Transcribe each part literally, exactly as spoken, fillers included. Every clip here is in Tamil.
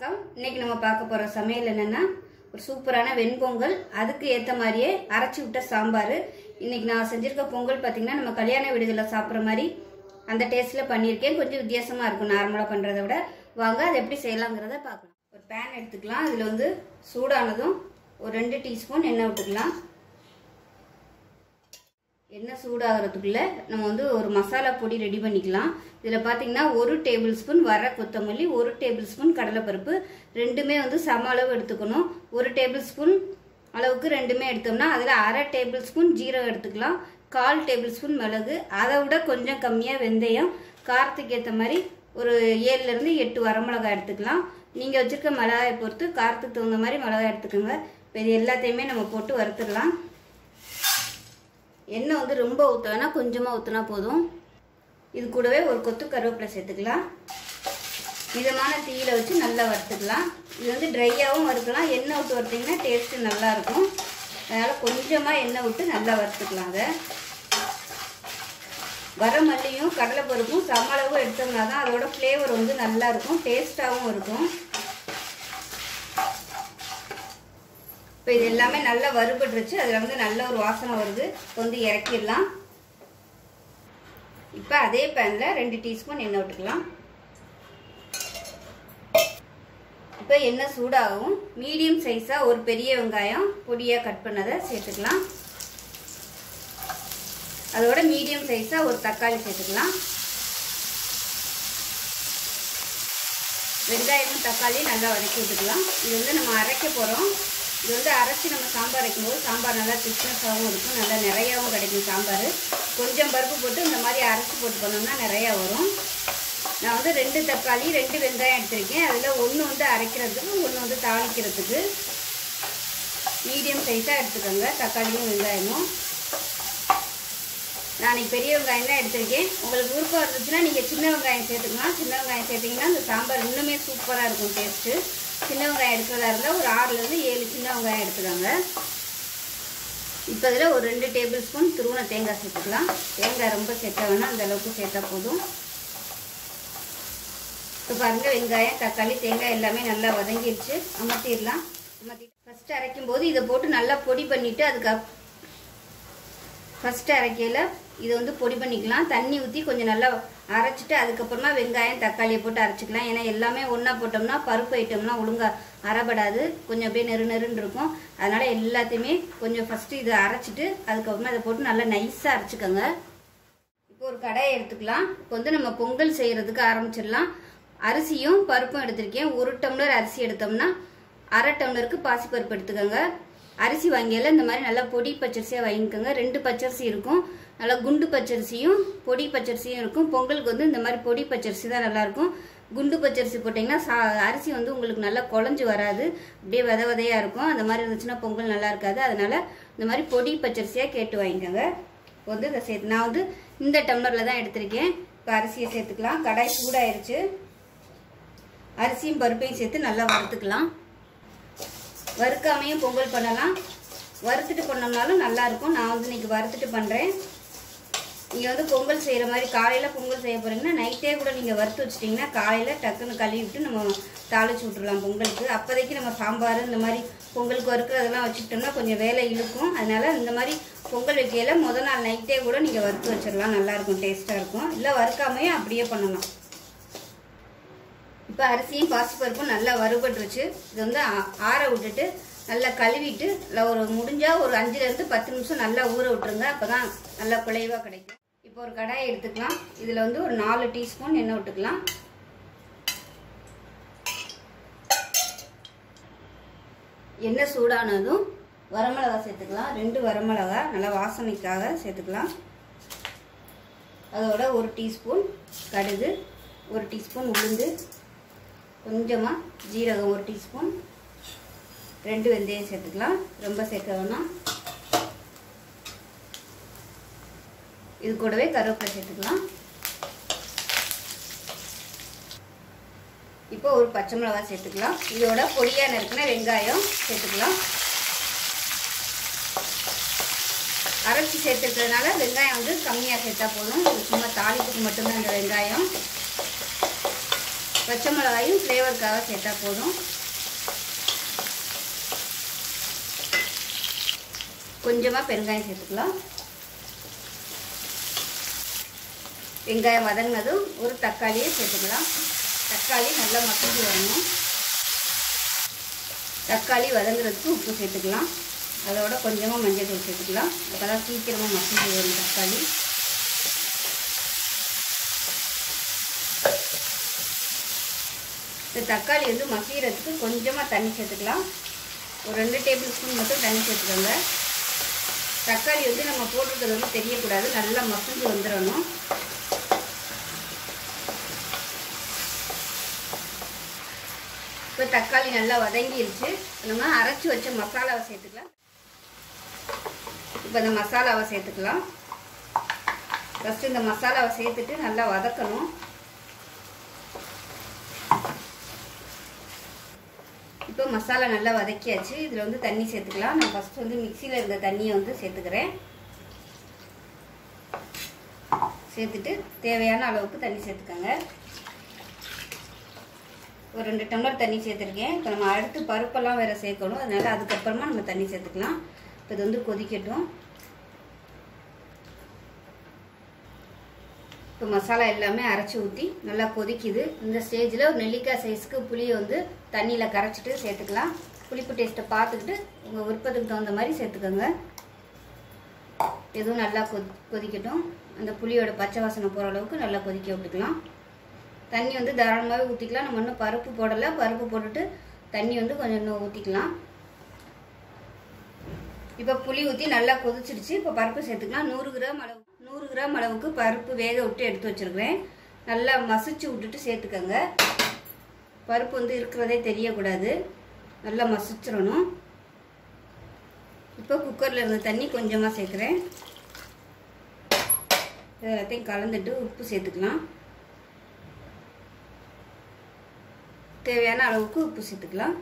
வணக்கம். இன்னைக்கு நம்ம பார்க்க போற சமையல் என்னன்னா ஒரு சூப்பரான வெண்பொங்கல், அதுக்கு ஏத்த மாதிரியே அரைச்சி விட்ட சாம்பார். இன்னைக்கு நான் செஞ்சிருக்க பொங்கல் பார்த்தீங்கன்னா நம்ம கல்யாண வீடுகளில் சாப்பிட்ற மாதிரி அந்த டேஸ்ட்ல பண்ணியிருக்கேன். கொஞ்சம் வித்தியாசமா இருக்கும் நார்மலா பண்றதை விட. வாங்க அதை எப்படி செய்யலாங்கிறத பார்க்கலாம். ஒரு பேன் எடுத்துக்கலாம். அதில் வந்து சூடானதும் ஒரு ரெண்டு டீஸ்பூன் எண்ணெய் விட்டுக்கலாம். எண்ணெய் சூடாகிறதுக்குள்ள நம்ம வந்து ஒரு மசாலா பொடி ரெடி பண்ணிக்கலாம். இதில் பார்த்தீங்கன்னா ஒரு டேபிள் ஸ்பூன் வர கொத்தமல்லி, ஒரு டேபிள் ஸ்பூன் கடலைப்பருப்பு, ரெண்டுமே வந்து சம அளவு எடுத்துக்கணும். ஒரு டேபிள் ஸ்பூன் அளவுக்கு ரெண்டுமே எடுத்தோம்னா அதில் அரை டேபிள் ஸ்பூன் ஜீரகம் எடுத்துக்கலாம், கால் டேபிள் ஸ்பூன் மிளகு, அதை விட கொஞ்சம் கம்மியாக வெந்தயம், காரத்துக்கு ஏற்ற மாதிரி ஒரு ஏழுலேருந்து எட்டு வரமிளகாய் எடுத்துக்கலாம். நீங்கள் வச்சுருக்க மிளகாயை பொறுத்து காரத்துக்கு தகுந்த மாதிரி மிளகாய் எடுத்துக்கோங்க. இப்போ இது எல்லாத்தையுமே நம்ம போட்டு வறுத்துடலாம். எண்ணெய் வந்து ரொம்ப ஊற்ற வேணால், கொஞ்சமாக ஊற்றினா போதும். இது கூடவே ஒரு கொத்து கருவேப்பிலை சேர்த்துக்கலாம். மிதமான தீயில வச்சு நல்லா வறுத்துக்கலாம். இது வந்து ட்ரையாகவும் வறுக்கலாம். எண்ணெய் விட்டு வறுத்திங்கன்னா டேஸ்ட்டு நல்லாயிருக்கும். அதனால் கொஞ்சமாக எண்ணெய் விட்டு நல்லா வறுத்துக்கலாம். அதை வர மல்லியும் கடலைப்பருப்பும் சம அளவு எடுத்தோம்னா தான் அதோட ஃப்ளேவர் வந்து நல்லாயிருக்கும், டேஸ்ட்டாகவும் இருக்கும். இப்போ இது எல்லாமே நல்லா வறுபட்டுருச்சு. அதில் வந்து நல்ல ஒரு வாசனை வருது. இப்போ வந்து இறக்கிடலாம். இப்போ அதே பேனில் ரெண்டு டீஸ்பூன் எண்ணெய் விட்டுக்கலாம். இப்போ எண்ணெய் சூடாகவும் மீடியம் சைஸாக ஒரு பெரிய வெங்காயம் பொடியாக கட் பண்ணதை சேர்த்துக்கலாம். அதோட மீடியம் சைஸாக ஒரு தக்காளி சேர்த்துக்கலாம். வெங்காயமும் தக்காளியும் நல்லா வதக்கி விட்டுக்கலாம். இது வந்து நம்ம அரைக்க போகிறோம். இது வந்து அரைச்சி நம்ம சாம்பார் வைக்கும்போது சாம்பார் நல்லா திக்னஸாகவும் இருக்கும், நல்லா நிறையாவும் கிடைக்கும் சாம்பார். கொஞ்சம் பருப்பு போட்டு இந்த மாதிரி அரைச்சி போட்டு பண்ணோம்னா நிறையா வரும். நான் வந்து ரெண்டு தக்காளி ரெண்டு வெங்காயம் எடுத்திருக்கேன். அதில் ஒன்று வந்து அரைக்கிறதுக்கு, ஒன்று வந்து தாளிக்கிறதுக்கு. மீடியம் சைஸாக எடுத்துக்கோங்க தக்காளியும் வெங்காயமும். நான் இன்றைக்கி பெரிய வெங்காயம் தான் எடுத்திருக்கேன். உங்களுக்கு விருப்பம் இருந்துச்சுன்னா நீங்கள் சின்ன வெங்காயம் சேர்த்துக்கலாம். சின்ன வெங்காயம் சேர்த்திங்கன்னா இந்த சாம்பார் இன்னுமே சூப்பராக இருக்கும் டேஸ்ட்டு. சின்ன வெங்காயம் எடுக்கிறதா இருந்தால் ஒரு ஆறுலேருந்து ஏழு சின்ன வெங்காயம் எடுத்துக்கோங்க. இப்போ இதில் ஒரு ரெண்டு டேபிள் ஸ்பூன் துருவன தேங்காய் சேர்த்துக்கலாம். தேங்காய் ரொம்ப சேர்த்த வேணால் அந்த அளவுக்கு சேர்த்தா போதும். இப்போ பாருங்கள், வெங்காயம் தக்காளி தேங்காய் எல்லாமே நல்லா வதங்கிடுச்சு. அமர்த்திடலாம். அமர்த்தி ஃபஸ்ட்டு அரைக்கும் போது இதை போட்டு நல்லா பொடி பண்ணிவிட்டு அதுக்கு ஃபஸ்ட்டு அரைக்கையில் இதை வந்து பொடி பண்ணிக்கலாம். தண்ணி ஊற்றி கொஞ்சம் நல்லா அரைச்சிட்டு அதுக்கப்புறமா வெங்காயம் தக்காளியை போட்டு அரைச்சிக்கலாம். ஏன்னா எல்லாமே ஒன்றா போட்டோம்னா பருப்பு ஐட்டம்னா ஒழுங்காக அரைப்படாது, கொஞ்சம் அப்படியே நெரு நெருன்னு இருக்கும். அதனால் எல்லாத்தையுமே கொஞ்சம் ஃபஸ்ட்டு இதை அரைச்சிட்டு அதுக்கப்புறமா இதை போட்டு நல்லா நைஸாக அரைச்சிக்கோங்க. இப்போ ஒரு கடாயை எடுத்துக்கலாம். இப்போ வந்து நம்ம பொங்கல் செய்கிறதுக்கு ஆரம்பிச்சிடலாம். அரிசியும் பருப்பும் எடுத்திருக்கேன். ஒரு டம்ளர் அரிசி எடுத்தோம்னா அரை டம்ளருக்கு பாசிப்பருப்பு எடுத்துக்கோங்க. அரிசி வாங்கியால் இந்த மாதிரி நல்லா பொடி பச்சரிசியாக வாங்கிக்கோங்க. ரெண்டு பச்சரிசி இருக்கும், நல்லா குண்டு பச்சரிசியும் பொடி பச்சரிசியும் இருக்கும். பொங்கலுக்கு வந்து இந்த மாதிரி பொடி பச்சரிசி தான் நல்லாயிருக்கும். குண்டு பச்சரிசி போட்டிங்கன்னா சா அரிசி வந்து உங்களுக்கு நல்லா குழஞ்சி வராது, அப்படியே வித விதையாக இருக்கும். அந்த மாதிரி இருந்துச்சுன்னா பொங்கல் நல்லா இருக்காது. அதனால் இந்த மாதிரி பொடி பச்சரிசியாக கேட்டு வாங்கிக்கோங்க. இப்போ வந்து இதை சேர்த்து நான் வந்து இந்த டம்ளரில் தான் எடுத்திருக்கேன். இப்போ அரிசியை சேர்த்துக்கலாம். கடாய் சூடாயிருச்சு. அரிசியும் பருப்பையும் சேர்த்து நல்லா வறுத்துக்கலாம். வறுக்காமையும் பொங்கல் பண்ணலாம், வறுத்துட்டு பண்ணோம்னாலும் நல்லாயிருக்கும். நான் வந்து இன்றைக்கி வறுத்துட்டு பண்ணுறேன். நீங்கள் வந்து பொங்கல் செய்கிற மாதிரி காலையில் பொங்கல் செய்ய போகிறீங்கன்னா நைட்டே கூட நீங்கள் வறுத்து வச்சிட்டிங்கன்னா காலையில் டக்குன்னு கழுவி விட்டு நம்ம தாளிச்சு விட்ருலாம் பொங்கலுக்கு. அப்போதைக்கு நம்ம சாம்பார் இந்த மாதிரி பொங்கலுக்கு வறுக்கிறதெல்லாம் வச்சுக்கிட்டோம்னா கொஞ்சம் வேலை இழுக்கும். அதனால் இந்த மாதிரி பொங்கல் வைக்கையில் முதல் நாள் நைட்டே கூட நீங்கள் வறுத்து வச்சிடலாம். நல்லாயிருக்கும், டேஸ்ட்டாக இருக்கும். இல்லை வறுக்காமையும் அப்படியே பண்ணலாம். இப்போ அரிசியும் பாசிப்பருப்பும் நல்லா வறுபட்டுருச்சு. இது வந்து ஆற விட்டுட்டு நல்லா கழுவிட்டு இல்லை ஒரு முடிஞ்சால் ஒரு அஞ்சுலேருந்து பத்து நிமிஷம் நல்லா ஊற விட்டுருங்க. அப்போ தான் நல்லா குழைவாக கிடைக்கும். இப்போ ஒரு கடாயை எடுத்துக்கலாம். இதில் வந்து ஒரு நாலு டீஸ்பூன் எண்ணெய் விட்டுக்கலாம். எண்ணெய் சூடானதும் வரமிளகா சேர்த்துக்கலாம். ரெண்டு வரமிளகா நல்லா வாசனைக்காக சேர்த்துக்கலாம். அதோட ஒரு டீஸ்பூன் கடுகு, ஒரு டீஸ்பூன் உளுந்து, கொஞ்சமாக ஜீரகம் ஒரு டீஸ்பூன், ரெண்டு வெந்தயம் சேர்த்துக்கலாம். ரொம்ப சேர்க்க வேணாம். இது கூடவே கருவேப்பிலை சேர்த்துக்கலாம். இப்போ ஒரு பச்சை மிளகாய் சேர்த்துக்கலாம். இதோட பொடியாக நறுக்கின வெங்காயம் சேர்த்துக்கலாம். அரைச்சி சேர்த்துக்கிறதுனால வெங்காயம் வந்து கம்மியாக சேர்த்தா போதும். சும்மா தாளிப்புக்கு மட்டும்தான் இந்த வெங்காயம். பச்சை மிளகாயும் ஃப்ளேவருக்காக சேர்த்தா போதும். கொஞ்சமாக பெருங்காயம் சேர்த்துக்கலாம். வெங்காயம் வதங்கினதும் ஒரு தக்காளியை சேர்த்துக்கலாம். தக்காளி நல்லா மசிஞ்சு வரணும். தக்காளி வதங்குறதுக்கு உப்பு சேர்த்துக்கலாம். அதோட கொஞ்சமாக மஞ்சள் தூள் சேர்த்துக்கலாம். அப்போ தான் சீக்கிரமாக மசிஞ்சு வரும் தக்காளி. இந்த தக்காளி வந்து மசிகிறதுக்கு கொஞ்சமாக தண்ணி சேர்த்துக்கலாம். ஒரு ரெண்டு டேபிள் ஸ்பூன் மட்டும் தண்ணி சேர்த்துக்கோங்க. தக்காளி வந்து நம்ம போட்டுருக்கிறது வந்து தெரியக்கூடாது, நல்லா மசிஞ்சு வந்துடணும். இப்போ தக்காளி நல்லா வதங்கிடுச்சு. நம்ம அரைச்சி வச்ச மசாலாவை சேர்த்துக்கலாம். இப்போ இந்த மசாலாவை சேர்த்துக்கலாம். ஃபஸ்ட்டு இந்த மசாலாவை சேர்த்துட்டு நல்லா வதக்கணும். இப்போ மசாலா நல்லா வதக்கியாச்சு. இதில் வந்து தண்ணி சேர்த்துக்கலாம். நான் ஃபஸ்ட்டு வந்து மிக்சியில் இருந்த தண்ணியை வந்து சேர்த்துக்கிறேன். சேர்த்துட்டு தேவையான அளவுக்கு தண்ணி சேர்த்துக்கோங்க. ஒரு ரெண்டு டம்ளர் தண்ணி சேர்த்துருக்கேன். இப்போ நம்ம அடுத்து பருப்பெல்லாம் வேறு சேர்க்கணும், அதனால் அதுக்கப்புறமா நம்ம தண்ணி சேர்த்துக்கலாம். இப்போ இது வந்து கொதிக்கட்டும். இப்போ மசாலா எல்லாமே அரைச்சி ஊற்றி நல்லா கொதிக்குது. இந்த ஸ்டேஜில் ஒரு நெல்லிக்காய் சைஸ்க்கு புளியை வந்து தண்ணியில் கரைச்சிட்டு சேர்த்துக்கலாம். புளிப்பு டேஸ்ட்டை பார்த்துக்கிட்டு உங்கள் விருப்பத்துக்கு தகுந்த மாதிரி சேர்த்துக்கோங்க. எதுவும் நல்லா கொதி கொதிக்கட்டும். அந்த புளியோட பச்சை வாசனை போகிற அளவுக்கு நல்லா கொதிக்க விட்டுக்கலாம். தண்ணி வந்து தாராளமாகவே ஊற்றிக்கலாம். நம்ம இன்னும் பருப்பு போடலை. பருப்பு போட்டுட்டு தண்ணி வந்து கொஞ்சம் இன்னும் ஊற்றிக்கலாம். இப்போ புளி ஊற்றி நல்லா கொதிச்சிடுச்சு. இப்போ பருப்பு சேர்த்துக்கலாம். நூறு கிராம் அளவு நூறு கிராம் அளவுக்கு பருப்பு வேக விட்டு எடுத்து வச்சுருக்கிறேன். நல்லா மசிச்சு விட்டுட்டு சேர்த்துக்கோங்க. பருப்பு வந்து இருக்கிறதே தெரியக்கூடாது, நல்லா மசிச்சிடணும். இப்போ குக்கரில் இருந்த தண்ணி கொஞ்சமாக சேர்க்குறேன். எல்லாத்தையும் கலந்துட்டு உப்பு சேர்த்துக்கலாம். தேவையான அளவுக்கு உப்பு சேர்த்துக்கலாம்.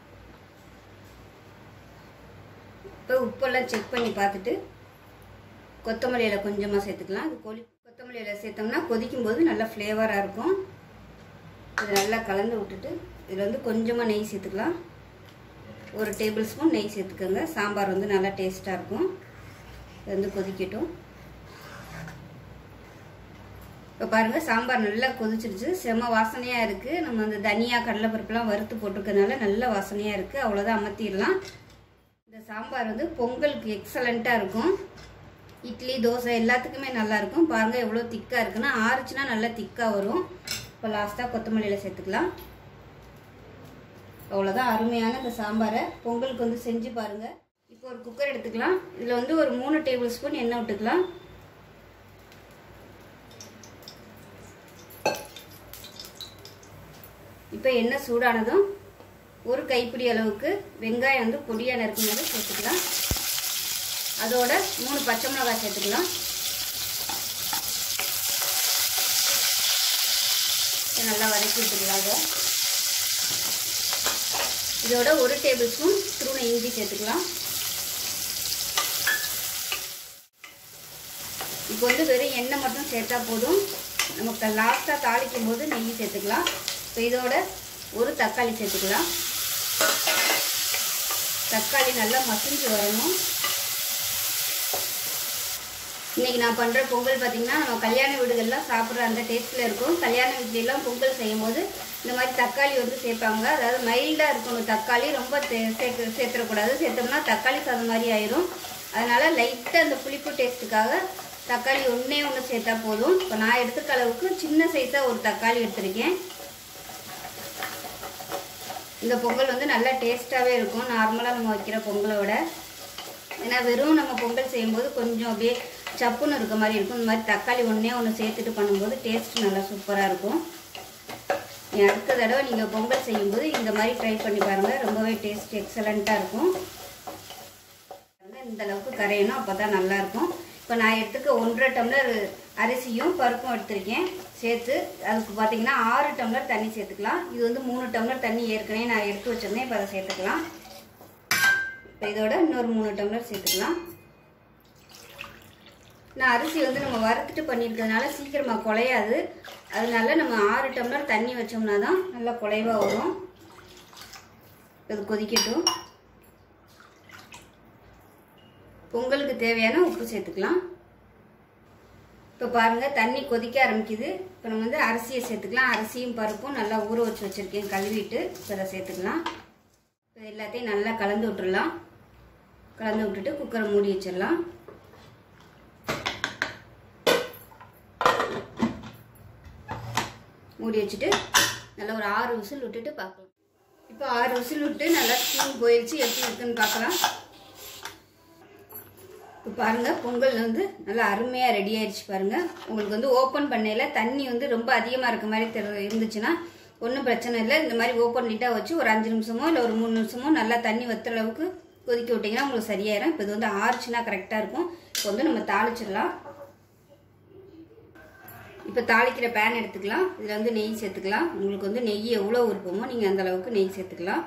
இப்போ உப்பெல்லாம் செக் பண்ணி பார்த்துட்டு கொத்தமல்லி இலை கொஞ்சமாக சேர்த்துக்கலாம். அது கொலி கொத்தமல்லி இலை சேர்த்தோம்னா கொதிக்கும் போது நல்லா ஃப்ளேவராக இருக்கும். இது நல்லா கலந்து விட்டுட்டு இதில் வந்து கொஞ்சமாக நெய் சேர்த்துக்கலாம். ஒரு டேபிள் ஸ்பூன் நெய் சேர்த்துக்கோங்க. சாம்பார் வந்து நல்லா டேஸ்ட்டாக இருக்கும். இது வந்து கொதிக்கட்டும். இப்போ பாருங்கள், சாம்பார் நல்லா கொதிச்சிருச்சு. செம்ம வாசனையாக இருக்குது. நம்ம அந்த தனியா கடலைப்பருப்புலாம் வறுத்து போட்டிருக்கனால நல்ல வாசனையாக இருக்குது. அவ்வளோதான், அமர்த்திடலாம். இந்த சாம்பார் வந்து பொங்கலுக்கு எக்ஸலண்ட்டாக இருக்கும். இட்லி தோசை எல்லாத்துக்குமே நல்லாயிருக்கும். பாருங்கள் எவ்வளோ திக்காக இருக்குன்னா, ஆறுச்சுன்னா நல்லா திக்காக வரும். இப்போ லாஸ்ட்டாக கொத்தமல்லியில் சேர்த்துக்கலாம். அவ்வளோதான், அருமையான இந்த சாம்பாரை பொங்கலுக்கு வந்து செஞ்சு பாருங்கள். இப்போ ஒரு குக்கர் எடுத்துக்கலாம். இதில் வந்து ஒரு மூணு டேபிள் ஸ்பூன் எண்ணெய் விட்டுக்கலாம். இப்போ எண்ணெய் சூடானதும் ஒரு கைப்பிடி அளவுக்கு வெங்காயம் வந்து பொடியாக நறுக்கும் போது சேர்த்துக்கலாம். அதோட மூணு பச்சை மிளகாய் சேர்த்துக்கலாம். நல்லா வதக்கி விட்டுக்கலாம். இதோட ஒரு டேபிள் ஸ்பூன் துருவன இஞ்சி சேர்த்துக்கலாம். இப்போ வந்து வெறும் எண்ணெய் மட்டும் சேர்த்தா போதும். நமக்கு லாஸ்ட்டாக தாளிக்கும் போது நெய் சேர்த்துக்கலாம். இப்போ இதோட ஒரு தக்காளி சேர்த்துக்கலாம். தக்காளி நல்லா மசிஞ்சு வரணும். இன்றைக்கி நான் பண்ணுற பொங்கல் பார்த்திங்கன்னா நம்ம கல்யாண வீடுகள்லாம் சாப்பிட்ற அந்த டேஸ்ட்டில் இருக்கும். கல்யாண வீட்லெலாம் பொங்கல் செய்யும் போது இந்த மாதிரி தக்காளி வந்து சேர்ப்பாங்க. அதாவது மைல்டாக இருக்கணும் தக்காளி, ரொம்ப சேர்த்து சேர்த்துடக்கூடாது. சேர்த்தோம்னா தக்காளி சாதம் மாதிரி ஆயிரும். அதனால் லைட்டாக அந்த புளிப்பு டேஸ்ட்டுக்காக தக்காளி ஒன்றே ஒன்று சேர்த்தா போதும். இப்போ நான் எடுத்துக்க அளவுக்கு சின்ன சைஸாக ஒரு தக்காளி எடுத்திருக்கேன். இந்த பொங்கல் வந்து நல்லா டேஸ்ட்டாகவே இருக்கும் நார்மலாக நம்ம வைக்கிற பொங்கலோட. ஏன்னா வெறும் நம்ம பொங்கல் செய்யும்போது கொஞ்சம் அப்படியே சப்புன்னு இருக்க மாதிரி இருக்கும். இந்த மாதிரி தக்காளி ஒன்றே ஒன்று சேர்த்துட்டு பண்ணும்போது டேஸ்ட் நல்லா சூப்பராக இருக்கும். அடுத்த தடவை நீங்கள் பொங்கல் செய்யும்போது இந்த மாதிரி ட்ரை பண்ணி பாருங்கள். ரொம்பவே டேஸ்ட் எக்ஸலண்ட்டாக இருக்கும். இந்த அளவுக்கு கரையணும், அப்போ தான் நல்லாயிருக்கும். இப்போ நான் எடுத்துக்க ஒன்றரை டம்ளர் அரிசியும் பருப்பும் எடுத்திருக்கேன். சேர்த்து அதுக்கு பார்த்தீங்கன்னா ஆறு டம்ளர் தண்ணி சேர்த்துக்கலாம். இது வந்து மூணு டம்ளர் தண்ணி ஏற்கனவே நான் எடுத்து வச்சுருந்தேன். இப்போ அதை சேர்த்துக்கலாம். இப்போ இதோட இன்னொரு மூணு டம்ளர் சேர்த்துக்கலாம். நான் அரிசி வந்து நம்ம வறுத்துட்டு பண்ணியிருக்கிறதுனால சீக்கிரமாக குலையாது. அதனால நம்ம ஆறு டம்ளர் தண்ணி வச்சோம்னா தான் நல்லா குழைவாக வரும். இது கொதிக்கட்டும். பொங்கலுக்கு தேவையான உப்பு சேர்த்துக்கலாம். இப்போ பாருங்கள் தண்ணி கொதிக்க ஆரம்பிக்குது. இப்போ நம்ம வந்து அரிசியை சேர்த்துக்கலாம். அரிசியும் பருப்பும் நல்லா ஊற வச்சு வச்சுருக்கேன் கழுவிட்டு. இப்போ அதை சேர்த்துக்கலாம். இப்போ எல்லாத்தையும் நல்லா கலந்து விட்டுடலாம். கலந்து விட்டுட்டு குக்கரை மூடி வச்சிடலாம். மூடி வச்சுட்டு நல்லா ஒரு ஆறு விசில் விட்டுட்டு பார்க்கலாம். இப்போ ஆறு விசில் விட்டு நல்லா ஸ்டீம் போயிடுச்சு. எப்படி இருக்குன்னு பார்க்கலாம். இப்போ பாருங்கள் பொங்கல் வந்து நல்லா அருமையாக ரெடி ஆயிடுச்சு. பாருங்கள் உங்களுக்கு வந்து ஓப்பன் பண்ணையில் தண்ணி வந்து ரொம்ப அதிகமாக இருக்க மாதிரி தெரி இருந்துச்சுன்னா ஒன்றும் பிரச்சனை இல்லை. இந்த மாதிரி ஓப்பன் நீட்டாக வச்சு ஒரு அஞ்சு நிமிஷமோ இல்லை ஒரு மூணு நிமிஷமோ நல்லா தண்ணி வத்துற அளவுக்கு கொதிக்க விட்டிங்கன்னா உங்களுக்கு சரியாயிடும். இப்போ இது வந்து ஆறுச்சுன்னா கரெக்டாக இருக்கும். இப்போ வந்து நம்ம தாளிச்சிடலாம். இப்போ தாளிக்கிற பேன் எடுத்துக்கலாம். இதில் வந்து நெய் சேர்த்துக்கலாம். உங்களுக்கு வந்து நெய் எவ்வளோ விருப்பமோ நீங்கள் அந்த அளவுக்கு நெய் சேர்த்துக்கலாம்.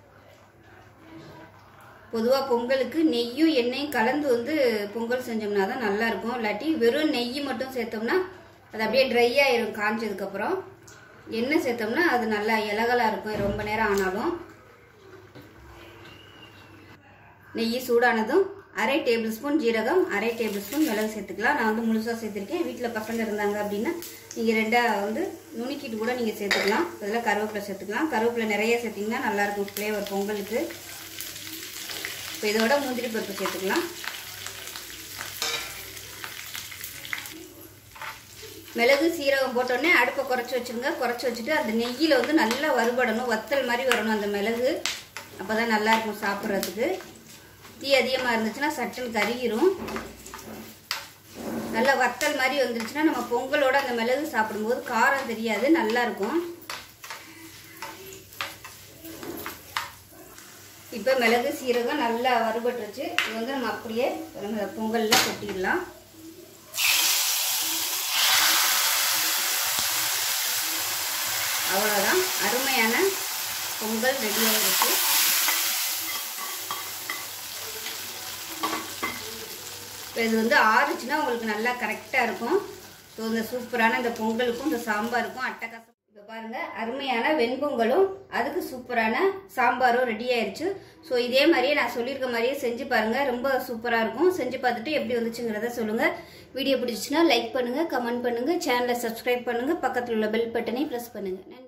பொதுவாக பொங்கலுக்கு நெய்யும் எண்ணெயும் கலந்து வந்து பொங்கல் செஞ்சோம்னா தான் நல்லாயிருக்கும். இல்லாட்டி வெறும் நெய் மட்டும் சேர்த்தோம்னா அது அப்படியே ட்ரை ஆயிரும். காஞ்சதுக்கப்புறம் எண்ணெய் சேர்த்தோம்னா அது நல்லா இலகலாக இருக்கும் ரொம்ப நேரம் ஆனாலும். நெய் சூடானதும் அரை டேபிள் ஸ்பூன் ஜீரகம், அரை டேபிள் ஸ்பூன் மிளகு சேர்த்துக்கலாம். நான் வந்து முழுசாக சேர்த்துருக்கேன். வீட்டில் பசங்க இருந்தாங்க அப்படின்னா நீங்கள் ரெண்டாக வந்து நுணுக்கிட்டு கூட நீங்கள் சேர்த்துக்கலாம். அதில் கருவேப்பிலை சேர்த்துக்கலாம். கருவேப்பிலை நிறைய சேர்த்திங்கன்னா நல்லாயிருக்கும் ஃப்ளேவர் பொங்கலுக்கு. இப்போ இதோட முந்திரி பருப்பு சேர்த்துக்கலாம். மிளகு சீரகம் போட்டோடனே அடுப்பை குறைச்சி வச்சுருங்க. குறைச்சி வச்சுட்டு அந்த நெய்யில் வந்து நல்லா வறுபடணும். வத்தல் மாதிரி வரணும் அந்த மிளகு. அப்போ தான் நல்லாயிருக்கும் சாப்பிட்றதுக்கு. தீ அதிகமாக இருந்துச்சுன்னா சட்டுன்னு கருகிரும். நல்லா வத்தல் மாதிரி வந்துருச்சுன்னா நம்ம பொங்கலோட அந்த மிளகு சாப்பிடும்போது காரம் தெரியாது, நல்லாயிருக்கும். இப்போ மிளகு சீரகம் நல்லா வறுபட்டுருச்சு. இது வந்து நம்ம அப்படியே நம்ம பொங்கலில் கொட்டிடலாம். அவ்வளோதான், அருமையான பொங்கல் ரெடியாக இருக்கு. இப்போ இது வந்து ஆறுச்சுன்னா உங்களுக்கு நல்லா கரெக்டாக இருக்கும். ஸோ இந்த சூப்பரான இந்த பொங்கலுக்கும் இந்த சாம்பாருக்கும் அட்டகாசம். இப்போ பாருங்கள் அருமையான வெண்பொங்கலும் அதுக்கு சூப்பரான சாம்பாரும் ரெடி ஆயிடுச்சு. ஸோ இதே மாதிரியே நான் சொல்லியிருக்க மாதிரியே செஞ்சு பாருங்கள். ரொம்ப சூப்பராக இருக்கும். செஞ்சு பார்த்துட்டு எப்படி வந்துச்சுங்கிறத சொல்லுங்கள். வீடியோ பிடிச்சிச்சுன்னா லைக் பண்ணுங்கள், கமெண்ட் பண்ணுங்கள், சேனலை சப்ஸ்கிரைப் பண்ணுங்கள், பக்கத்தில் உள்ள பெல் பட்டனை ப்ரெஸ் பண்ணுங்கள்.